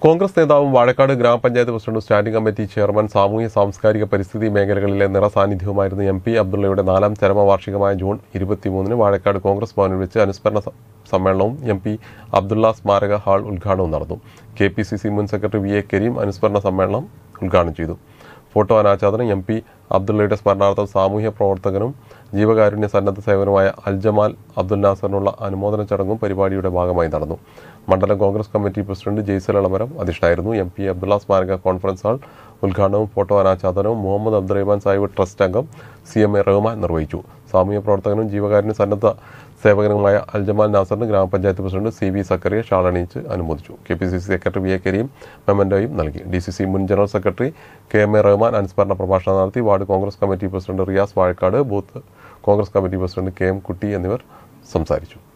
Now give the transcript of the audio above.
കോൺഗ്രസ് നേതാവും വാഴക്കാട് ഗ്രാമപഞ്ചായത്ത് president standing committee chairman സാമൂഹ്യ സാംസ്കാരിക പരിസ്ഥിതി മേഖലകളിലെ നിറസാന്നിധ്യവുമായിരുന്ന MP അബ്ദുള്ളയുടെ 4ാം ചരമവാർഷികമായ ജൂൺ 23-ന് വാഴക്കാട് കോൺഗ്രസ് ഭവനിൽ വെച്ച് അനുസ്മരണ സമ്മേളനവും MP അബ്ദുള്ള സ്മാരക ഹാൾ ഉദ്ഘാടനവും നടന്നു. KPCC മുൻ സെക്രട്ടറി VA കരീം അനുസ്മരണ സമ്മേളനം ഉദ്ഘാടനം ചെയ്തു. ഫോട്ടോ അനാച്ഛാദനം MP അബ്ദുള്ളയുടെ സ്മരണാർത്ഥം സാമൂഹ്യ പ്രവർത്തകനും ജീവകാരുണ്യ സന്നദ്ധ സേവനമായ അൽജമാൽ അബ്ദുൽ നാസറിനുള്ള അനുമോദന ചടങ്ങും പരിപാടിയുടെ ഭാഗമായി നടന്നു. മണ്ഡലം Congress committee president Jaisal Elamaram അധ്യക്ഷനായിരുന്നു. MP അബ്ദുള്ള സ്മാരക കോൺഫറൻസ് ഹാൾ ഉദ്ഘാടനവും ഫോട്ടോ അനാച്ഛാദനവും മുഹമ്മദ് അബ്ദുറഹ്മാൻ സാഹിബ് ട്രസ്റ്റ് അംഗം CMA റഹ്മാൻ നിർവഹിച്ചു. സാമൂഹ്യ പ്രവർത്തകനും ജീവകാരുണ്യ സന്നദ്ധ സേവകനുമായ അൽജമാൽ നാസറിന് ഗ്രാമപഞ്ചായത്ത് പ്രസിഡന്റ് CB സക്കറിയ ഷാൾ അണിയിച്ച് അനുമോദിച്ചു. KPCC സെക്രട്ടറി VA കരീം മെമ്മന്റോയും നൽകി. DCC മുൻ ജനറൽ സെക്രട്ടറി KMA റഹ്മാൻ അനുസ്മരണ പ്രഭാഷണം നടത്തി. Ward Congress committee president Riyas Vazhakkad, booth Congress committee president KM Kutty എന്നിവർ സംസാരിച്ചു.